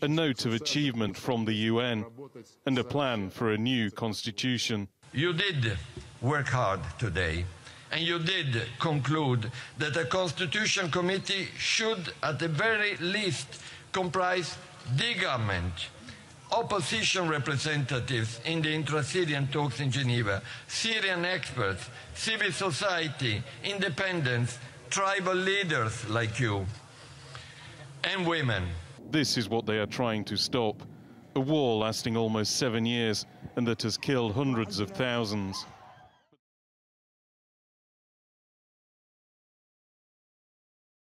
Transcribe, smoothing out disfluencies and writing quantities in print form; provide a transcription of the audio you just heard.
a note of achievement from the UN, and a plan for a new constitution. You did work hard today, and you did conclude that a constitution committee should, at the very least, comprise the government, opposition representatives in the intra-Syrian talks in Geneva, Syrian experts, civil society, independents, tribal leaders like you, and women. This is what they are trying to stop. A war lasting almost 7 years and that has killed hundreds of thousands.